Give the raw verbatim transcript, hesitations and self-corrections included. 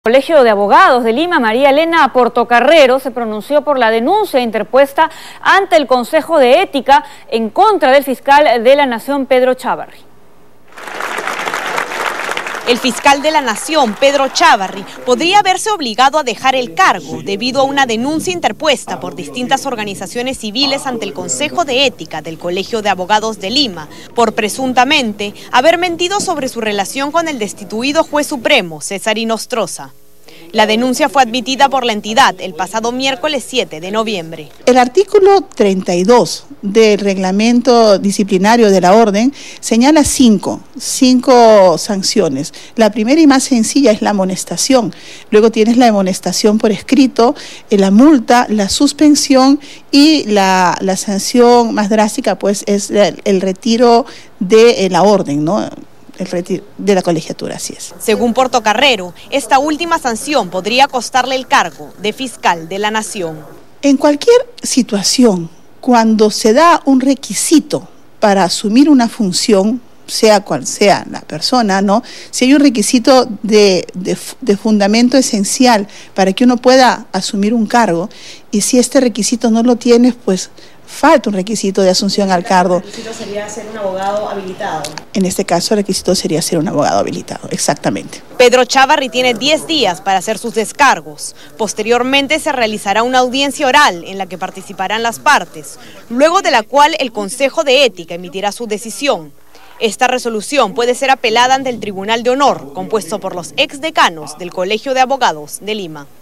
El Colegio de Abogados de Lima, María Elena Portocarrero, se pronunció por la denuncia interpuesta ante el Consejo de Ética en contra del fiscal de la Nación, Pedro Chávarri. El fiscal de la Nación, Pedro Chávarri, podría verse obligado a dejar el cargo debido a una denuncia interpuesta por distintas organizaciones civiles ante el Consejo de Ética del Colegio de Abogados de Lima por presuntamente haber mentido sobre su relación con el destituido juez supremo, César Inostroza. La denuncia fue admitida por la entidad el pasado miércoles siete de noviembre. El artículo treinta y dos del reglamento disciplinario de la orden señala cinco, cinco sanciones. La primera y más sencilla es la amonestación. Luego tienes la amonestación por escrito, la multa, la suspensión y la, la sanción más drástica pues es el, el retiro de la orden, ¿no? El retiro de la colegiatura, así es. Según Portocarrero, esta última sanción podría costarle el cargo de fiscal de la Nación. En cualquier situación, cuando se da un requisito para asumir una función, sea cual sea la persona, ¿no? Si hay un requisito de, de, de fundamento esencial para que uno pueda asumir un cargo, y si este requisito no lo tienes, pues falta un requisito de asunción al cargo. ¿El requisito sería ser un abogado habilitado? En este caso, el requisito sería ser un abogado habilitado, exactamente. Pedro Chávarri tiene diez días para hacer sus descargos. Posteriormente se realizará una audiencia oral en la que participarán las partes, luego de la cual el Consejo de Ética emitirá su decisión. Esta resolución puede ser apelada ante el Tribunal de Honor, compuesto por los exdecanos del Colegio de Abogados de Lima.